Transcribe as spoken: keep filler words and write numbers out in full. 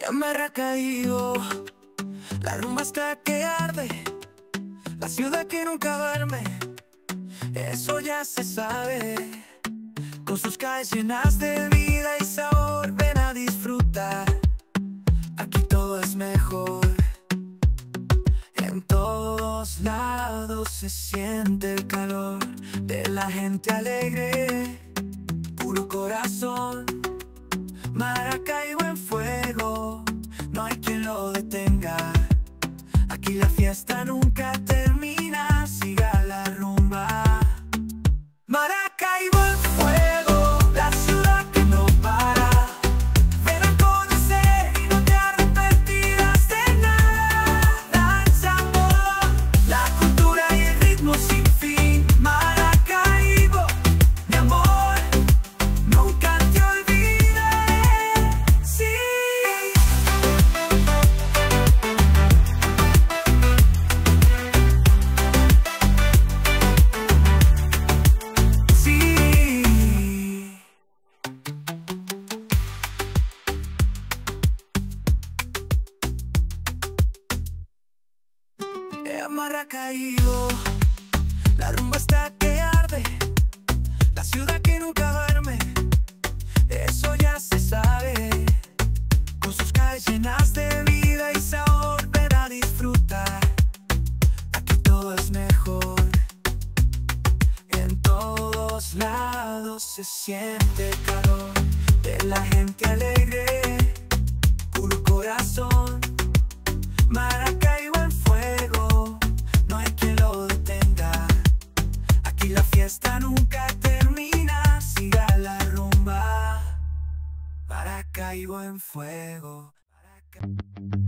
Maracaibo, la rumba está que arde, la ciudad que nunca duerme, eso ya se sabe. Con sus calles llenas de vida y sabor, ven a disfrutar. Aquí todo es mejor, en todos lados se siente el calor de la gente alegre, puro corazón. Maracaibo en fuego, no hay quien lo detenga. Aquí la fiesta nunca termina, siga la rumba. Maracaibo en fuego, la ciudad que no para. Ven a conocer y no te arrepentirás de nada. El sabor, la cultura y el ritmo sin fin. Maracaibo, mi amor, nunca te olvidaré. Sí. En Maracaibo, la rumba está que arde, la ciudad que nunca duerme, eso ya se sabe. Con sus calles llenas de vida y sabor, ven a disfrutar. Aquí todo es mejor, en todos lados se siente el calor de la gente alegre, puro corazón. Maracaibo en fuego, no hay quien lo detenga. Aquí la fiesta nunca termina, siga la rumba. Maracaibo en fuego. Maracaibo.